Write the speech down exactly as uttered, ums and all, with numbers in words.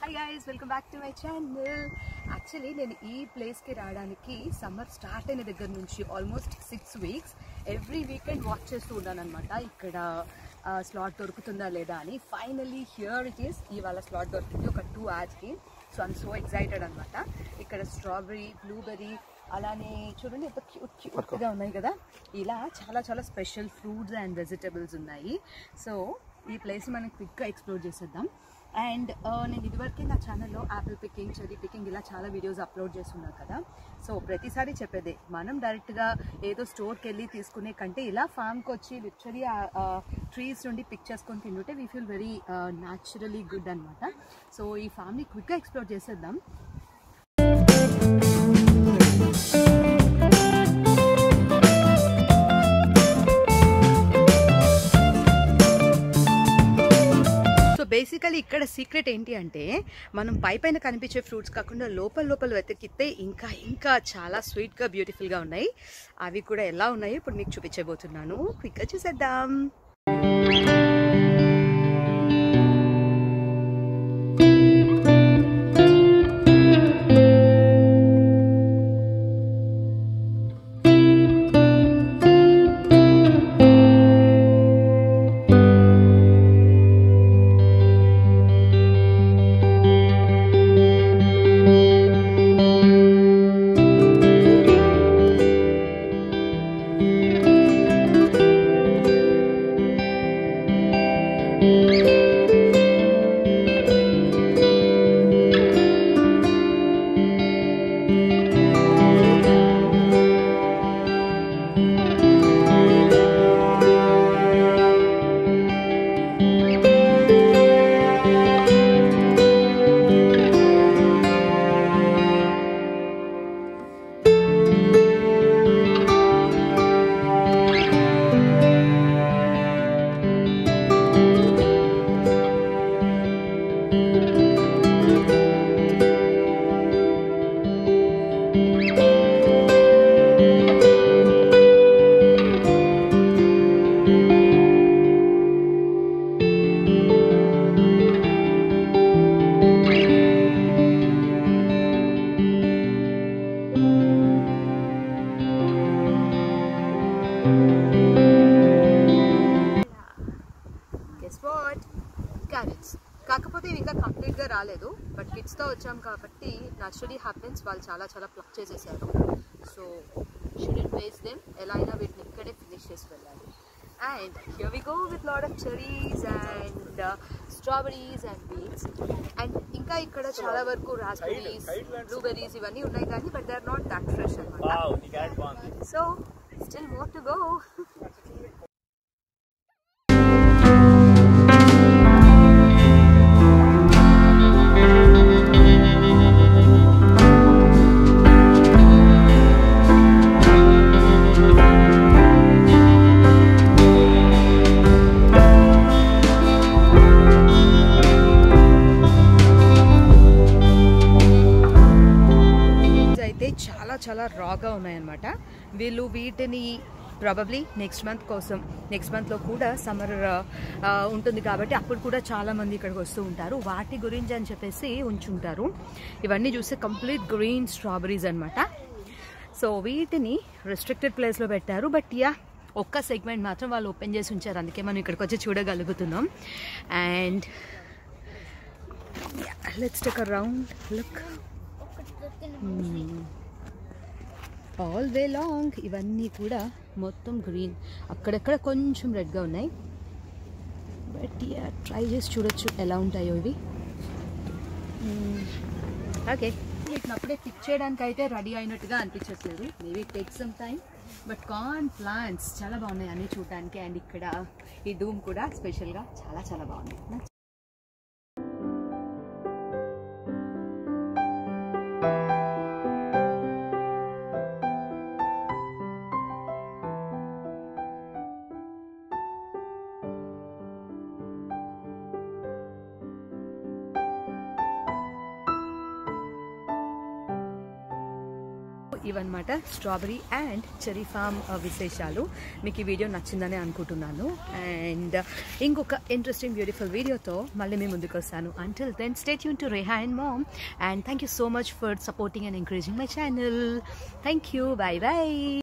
Hi guys, welcome back to my channel. Actually, నేను ఈ place కి రావడానికి సమ్మర్ స్టార్ట్ అయిన దగ్గర నుంచి almost six weeks every weekend watch చేస్తూ ఉన్నాను అనమాట. ఇక్కడ స్లాట్ దొరుకుతుందా లేదా అని. Finally here it is. ఇవాళ స్లాట్ దొరికింది ఒక టూ అవర్స్కి. సో ఐఎమ్ సో ఎక్సైటెడ్ అనమాట. ఇక్కడ స్ట్రాబెర్రీ, బ్లూబెర్రీ, అలానే చూడండి ఎంత క్యూట్ క్యూట్గా ఉన్నాయి కదా. ఇలా చాలా చాలా స్పెషల్ ఫ్రూట్స్ అండ్ వెజిటబుల్స్ ఉన్నాయి. సో ఈ ప్లేస్ మనం క్విక్గా ఎక్స్ప్లోర్ చేసేద్దాం. అండ్ నేను ఇదివరకే నా ఛానల్లో యాపిల్ పికింగ్, చెరీ పికింగ్ ఇలా చాలా వీడియోస్ అప్లోడ్ చేస్తున్నాను కదా. సో ప్రతిసారి చెప్పేదే, మనం డైరెక్ట్గా ఏదో స్టోర్కి వెళ్ళి తీసుకునే కంటే ఇలా ఫామ్కి వచ్చి లిటరలీ ట్రీస్ నుండి పిక్ చేసుకొని తింటుంటే we feel very naturally good అనమాట. సో ఈ ఫామ్ని క్విక్గా ఎక్స్ప్లోర్ చేసేద్దాం. బేసికలీ ఇక్కడ సీక్రెట్ ఏంటి అంటే, మనం పై పైన కనిపించే ఫ్రూట్స్ కాకుండా లోపల లోపల వెతికితే ఇంకా ఇంకా చాలా స్వీట్గా బ్యూటిఫుల్గా ఉన్నాయి. అవి కూడా ఎలా ఉన్నాయో ఇప్పుడు మీకు చూపించబోతున్నాను. క్విక్గా చూసేద్దాం. కాకపోతే ఇవి ఇంకా కంప్లీట్గా రాలేదు, బట్ కిడ్స్తో వచ్చాం కాబట్టి న్యాచురలీ హ్యాపెన్స్. వాళ్ళు చాలా చాలా ప్లక్ చేసేసారు. So shouldn't waste them. ఎలా అయినా వీటిని ఇక్కడే ఫినిష్ చేసి వెళ్ళాలి. And here we go with lot of cherries and strawberries and beans. And ఇంకా ఇక్కడ చాలా వరకు రాస్బెరీస్, బ్లూబెర్రీస్ ఇవన్నీ ఉన్నాయి కానీ but they are not that fresh అన్నమాట. So still more to go. చాలా చాలా రాగా ఉన్నాయన్నమాట. వీళ్ళు వీటిని ప్రాబబ్లీ నెక్స్ట్ మంత్ కోసం, నెక్స్ట్ మంత్లో కూడా సమ్మర్ ఉంటుంది కాబట్టి అప్పుడు కూడా చాలామంది ఇక్కడికి వస్తూ ఉంటారు. వాటి గురించి అని చెప్పేసి ఉంచుంటారు. ఇవన్నీ చూస్తే కంప్లీట్ గ్రీన్ స్ట్రాబెరీస్ అనమాట. సో వీటిని రెస్ట్రిక్టెడ్ ప్లేస్లో పెట్టారు. బట్ యా, ఒక్క సెగ్మెంట్ మాత్రం వాళ్ళు ఓపెన్ చేసి ఉంచారు. అందుకే మనం ఇక్కడికి వచ్చి చూడగలుగుతున్నాం. And let's take a round look. All way long ఇవన్నీ కూడా మొత్తం గ్రీన్, అక్కడక్కడ కొంచెం రెడ్గా ఉన్నాయి. బట్ యా, ట్రై చేసి చూడొచ్చు ఎలా ఉంటాయో ఇవి. ఓకే, వీటిని అప్పుడే పిక్ చేయడానికి అయితే రెడీ అయినట్టుగా అనిపించట్లేదు. Maybe take some time. But corn plants చాలా బాగున్నాయి అన్నీ చూడటానికి. అండ్ ఇక్కడ ఈ డూమ్ కూడా స్పెషల్గా చాలా చాలా బాగున్నాయి. ఇవన్నమాట స్ట్రాబెరీ అండ్ చెరీ ఫామ్ విశేషాలు. మీకు ఈ వీడియో నచ్చిందని అనుకుంటున్నాను. అండ్ ఇంకొక ఇంట్రెస్టింగ్ బ్యూటిఫుల్ వీడియోతో మళ్ళీ మీ ముందుకు వస్తాను. Until then stay tuned to Reha and mom. And thank you so much for supporting and encouraging my channel. Thank you. Bye by.